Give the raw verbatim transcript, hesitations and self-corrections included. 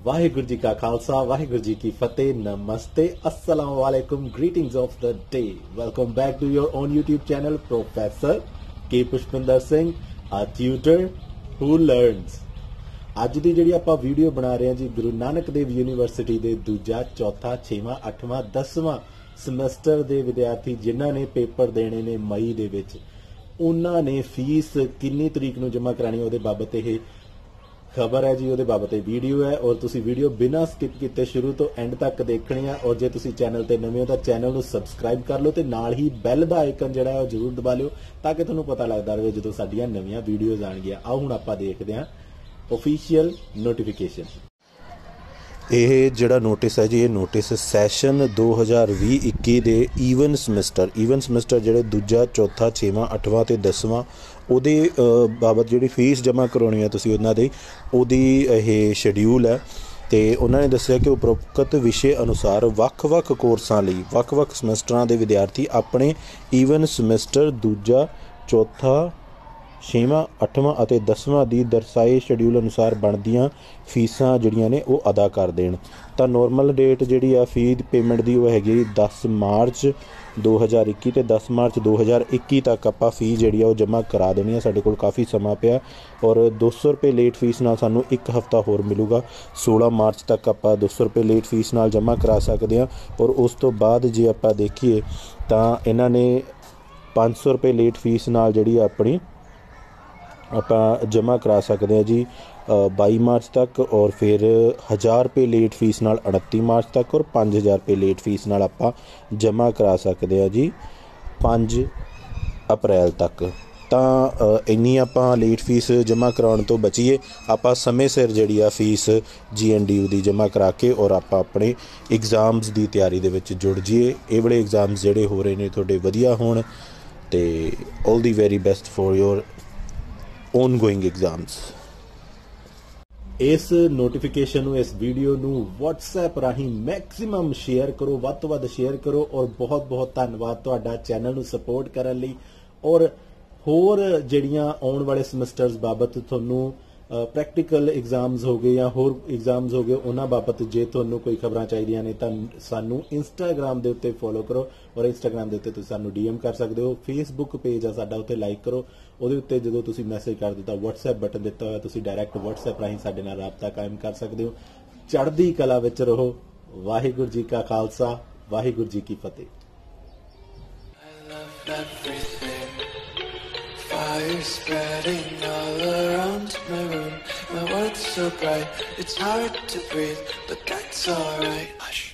वाहिगुरू जी का खालसा वाहिगुरू जी की फतेह नमस्ते अस्सलाम वालेकुम greetings of the day welcome back to your own YouTube channel professor K Pushpinder Singh a tutor who learns. ਅੱਜ ਦੀ ਜਿਹੜੀ ਆਪਾਂ ਵੀਡੀਓ ਬਣਾ ਰਹੇ ਹਾਂ ਜੀ ਗੁਰੂ ਨਾਨਕ ਦੇਵ ਯੂਨੀਵਰਸਿਟੀ ਦੇ ਦੂਜਾ ਚੌਥਾ ਛੇਵਾਂ ਅੱਠਵਾਂ ਦਸਵਾਂ ਸਮੈਸਟਰ ਦੇ ਵਿਦਿਆਰਥੀ ਜਿਨ੍ਹਾਂ ਨੇ ਪੇਪਰ ਦੇਣੇ ਨੇ ਮਈ ਦੇ ਵਿੱਚ ਉਹਨਾਂ ਨੇ ਫੀਸ ਕਿੰਨੀ ਤਰੀਕ ਨੂੰ ਜਮ੍ਹਾਂ ਕਰਾਣੀ ਉਹਦੇ ਬਾਬਤ ਇਹ खबर है जी। ਉਹਦੇ ਬਾਬਤ ਇਹ ਵੀਡੀਓ ਹੈ ਔਰ ਤੁਸੀਂ ਵੀਡੀਓ ਬਿਨਾਂ ਸਕਿਪ ਕੀਤੇ ਸ਼ੁਰੂ ਤੋਂ ਐਂਡ ਤੱਕ ਦੇਖਣੀ ਆ। ਔਰ ਜੇ ਤੁਸੀਂ ਚੈਨਲ ਤੇ ਨਵੇਂ ਹੋ ਤਾਂ ਚੈਨਲ ਨੂੰ ਸਬਸਕ੍ਰਾਈਬ ਕਰ ਲਓ ਤੇ ਨਾਲ ਹੀ ਬੈਲ ਦਾ ਆਈਕਨ ਜਿਹੜਾ ਹੈ ਉਹ ਜ਼ਰੂਰ ਦਬਾ ਲਿਓ ਤਾਂ ਕਿ ਤੁਹਾਨੂੰ ਪਤਾ ਲੱਗਦਾ ਰਹੇ ਜਦੋਂ ਸਾਡੀਆਂ ਨਵੀਆਂ ਵੀਡੀਓਜ਼ ਆਣਗੀਆਂ। ਆਓ ਹੁਣ ਆਪਾਂ ਦੇਖਦੇ ਹਾਂ ऑफिशियल नोटिफिकेशन। ਇਹ ਜਿਹੜਾ ਨੋਟਿਸ ਹੈ ਜੀ ਇਹ ਨੋਟਿਸ ਸੈਸ਼ਨ ਦੋ ਹਜ਼ਾਰ ਵੀਹ ਇੱਕੀ ਦੇ ਈਵਨ ਸਮੈਸਟਰ ਈਵਨ ਸਮੈਸਟਰ ਜਿਹੜੇ ਦੂਜਾ ਚੌਥਾ ਛੇਵਾਂ ਅੱਠਵਾਂ ਤੇ ਦਸਵਾਂ ਉਹਦੇ ਬਾਬਤ ਜਿਹੜੀ ਫੀਸ ਜਮ੍ਹਾਂ ਕਰਾਉਣੀ ਹੈ ਤੁਸੀਂ ਉਹਨਾਂ ਦੀ ਉਹਦੀ ਇਹ ਸ਼ਡਿਊਲ ਹੈ। ਤੇ ਉਹਨਾਂ ਨੇ ਦੱਸਿਆ ਕਿ ਉਪਰੋਕਤ ਵਿਸ਼ੇ ਅਨੁਸਾਰ ਵੱਖ-ਵੱਖ ਕੋਰਸਾਂ ਲਈ ਵੱਖ-ਵੱਖ ਸਮੈਸਟਰਾਂ ਦੇ ਵਿਦਿਆਰਥੀ ਆਪਣੇ ਈਵਨ ਸਮੈਸਟਰ ਦੂਜਾ ਚੌਥਾ ਛੇਵਾਂ ਅੱਠਵਾਂ ਅਤੇ ਦਸਵਾਂ ਦੀ ਦਰਸਾਏ ਸ਼ਡਿਊਲ ਅਨੁਸਾਰ ਬਣਦੀਆਂ ਫੀਸਾਂ ਜਿਹੜੀਆਂ ਨੇ ਉਹ ਅਦਾ ਕਰ ਦੇਣ। ਤਾਂ ਨੋਰਮਲ ਡੇਟ ਜਿਹੜੀ ਆ ਫੀ ਪੇਮੈਂਟ ਦੀ ਉਹ ਹੈਗੀ ਦਸ ਮਾਰਚ ਦੋ ਹਜ਼ਾਰ ਇੱਕੀ ਤੇ ਦਸ ਮਾਰਚ ਦੋ ਹਜ਼ਾਰ ਇੱਕੀ ਤੱਕ ਆਪਾਂ ਫੀ ਜਿਹੜੀ ਆ ਉਹ ਜਮ੍ਹਾਂ ਕਰਾ ਦੇਣੀ ਆ। ਸਾਡੇ ਕੋਲ ਕਾਫੀ ਸਮਾਂ ਪਿਆ ਔਰ ਦੋ ਸੌ ਰੁਪਏ ਲੇਟ ਫੀਸ ਨਾਲ ਸਾਨੂੰ ਇੱਕ ਹਫ਼ਤਾ ਹੋਰ ਮਿਲੂਗਾ। ਸੋਲਾਂ ਮਾਰਚ ਤੱਕ ਆਪਾਂ ਦੋ ਸੌ ਰੁਪਏ ਲੇਟ ਫੀਸ ਨਾਲ ਜਮ੍ਹਾਂ ਕਰਾ ਸਕਦੇ ਹਾਂ। ਔਰ ਉਸ ਤੋਂ ਬਾਅਦ ਜੇ ਆਪਾਂ ਦੇਖੀਏ ਤਾਂ ਇਹਨਾਂ ਨੇ ਪੰਜ ਸੌ ਰੁਪਏ ਲੇਟ ਫੀਸ ਨਾਲ ਜਿਹੜੀ ਆਪਣੀ ਆਪਾਂ ਜਮ੍ਹਾਂ ਕਰਾ ਸਕਦੇ ਹਾਂ ਜੀ ਬਾਈ ਮਾਰਚ ਤੱਕ। ਔਰ ਫਿਰ ਹਜ਼ਾਰ ਰੁਪਏ ਲੇਟ ਫੀਸ ਨਾਲ ਉਨੱਤੀ ਮਾਰਚ ਤੱਕ ਔਰ ਪੰਜ ਹਜ਼ਾਰ ਰੁਪਏ ਲੇਟ ਫੀਸ ਨਾਲ ਆਪਾਂ ਜਮ੍ਹਾਂ ਕਰਾ ਸਕਦੇ ਹਾਂ ਜੀ ਪੰਜ ਅਪ੍ਰੈਲ ਤੱਕ। ਤਾਂ ਇੰਨੀ ਆਪਾਂ ਲੇਟ ਫੀਸ ਜਮ੍ਹਾਂ ਕਰਾਉਣ ਤੋਂ ਬਚੀਏ, ਆਪਾਂ ਸਮੇਂ ਸਿਰ ਜਿਹੜੀ ਆ ਫੀਸ ਜੀ ਐਨ ਡੀ ਯੂ ਦੀ ਜਮ੍ਹਾਂ ਕਰਾ ਕੇ ਔਰ ਆਪਾਂ ਆਪਣੇ ਇਗਜ਼ਾਮਸ ਦੀ ਤਿਆਰੀ ਦੇ ਵਿੱਚ ਜੁੜ ਜਾਈਏ। ਇਹ ਵਾਲੇ ਇਗਜ਼ਾਮਸ ਜਿਹੜੇ ਹੋ ਰਹੇ ਨੇ ਤੁਹਾਡੇ ਵਧੀਆ ਹੋਣ ਅਤੇ all the very best for your ongoing exams। ਇਸ ਨੋਟੀਫਿਕੇਸ਼ਨ ਨੂੰ ਇਸ ਵੀਡੀਓ ਨੂੰ WhatsApp ਰਾਹੀਂ ਮੈਕਸਿਮਮ ਸ਼ੇਅਰ ਕਰੋ, ਵੱਧ ਤੋਂ ਵੱਧ ਸ਼ੇਅਰ ਕਰੋ। ਔਰ ਬਹੁਤ ਬਹੁਤ ਧੰਨਵਾਦ ਤੁਹਾਡਾ ਚੈਨਲ ਨੂੰ ਸਪੋਰਟ ਕਰਨ ਲਈ। ਔਰ ਹੋਰ ਜਿਹੜੀਆਂ ਆਉਣ ਵਾਲੇ ਸਮੈਸਟਰਸ ਬਾਬਤ ਤੁਹਾਨੂੰ ਪ੍ਰੈਕਟੀਕਲ ਐਗਜ਼ਾਮਸ ਹੋ ਗਏ ਜਾਂ ਹੋਰ ਐਗਜ਼ਾਮਸ ਹੋ ਗਏ ਉਹਨਾਂ ਬਾਬਤ ਜੇ ਤੁਹਾਨੂੰ ਕੋਈ ਖਬਰਾਂ ਚਾਹੀਦੀਆਂ ਨੇ ਤਾਂ ਸਾਨੂੰ ਇੰਸਟਾਗ੍ਰਾਮ ਦੇ ਉੱਤੇ ਫੋਲੋ ਕਰੋ ਔਰ ਇੰਸਟਾਗ੍ਰਾਮ ਦੇ ਉੱਤੇ ਤੁਸੀਂ ਸਾਨੂੰ ਡੀ ਐਮ ਕਰ ਸਕਦੇ ਹੋ। ਫੇਸਬੁੱਕ ਪੇਜ ਆ ਸਾਡਾ ਉੱਤੇ ਲਾਈਕ ਕਰੋ। ਉਹਦੇ ਉੱਤੇ ਜਦੋਂ ਤੁਸੀਂ ਮੈਸੇਜ ਕਰ ਦਿੱਤਾ WhatsApp ਬਟਨ ਦਿੱਤਾ ਹੋਇਆ ਤੁਸੀਂ ਡਾਇਰੈਕਟ WhatsApp ਰਾਹੀਂ ਸਾਡੇ ਨਾਲ ਰਾਬਤਾ ਕਾਇਮ ਕਰ ਸਕਦੇ ਹੋ। ਚੜ੍ਹਦੀ ਕਲਾ ਵਿੱਚ ਰਹੋ। ਵਾਹਿਗੁਰੂ ਜੀ ਕਾ ਖਾਲਸਾ ਵਾਹਿਗੁਰੂ ਜੀ ਕੀ ਫਤਿਹ। Fire spreading all around my room. My world's so bright, it's hard to breathe, but that's alright.